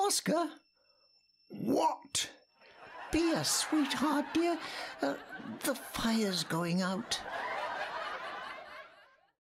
Oscar? What? Be a sweetheart, dear. The fire's going out.